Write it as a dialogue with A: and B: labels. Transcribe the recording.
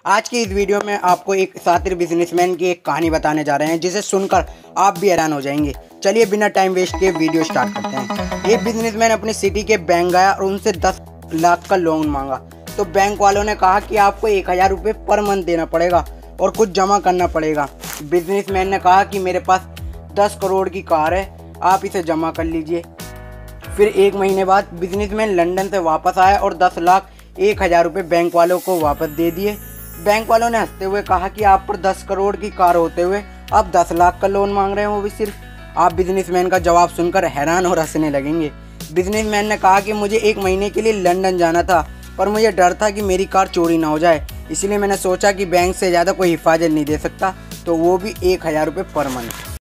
A: आज की इस वीडियो में आपको एक शातिर बिजनेसमैन की एक कहानी बताने जा रहे हैं जिसे सुनकर आप भी हैरान हो जाएंगे। चलिए बिना टाइम वेस्ट के वीडियो स्टार्ट करते हैं। एक बिजनेसमैन अपनी सिटी के बैंक गया और उनसे 10 लाख का लोन मांगा। तो बैंक वालों ने कहा कि आपको 1000 रुपये पर मंथ देना पड़ेगा और कुछ जमा करना पड़ेगा। बिजनेसमैन ने कहा कि मेरे पास 10 करोड़ की कार है, आप इसे जमा कर लीजिए। फिर 1 महीने बाद बिजनेसमैन लंदन से वापस आया और 10 लाख 1000 रुपये बैंक वालों को वापस दे दिए। बैंक वालों ने हंसते हुए कहा कि आप पर 10 करोड़ की कार होते हुए आप 10 लाख का लोन मांग रहे हो, वो भी सिर्फ। आप बिजनेसमैन का जवाब सुनकर हैरान और हंसने लगेंगे। बिजनेसमैन ने कहा कि मुझे 1 महीने के लिए लंदन जाना था, पर मुझे डर था कि मेरी कार चोरी ना हो जाए, इसलिए मैंने सोचा कि बैंक से ज़्यादा कोई हिफाजत नहीं दे सकता, तो वो भी 1000 रुपये पर मंथ।